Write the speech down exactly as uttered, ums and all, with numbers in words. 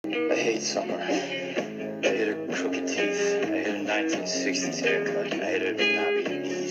I hate summer. I hate her crooked teeth. I hate her nineteen sixties haircut. I hate her knobby knees.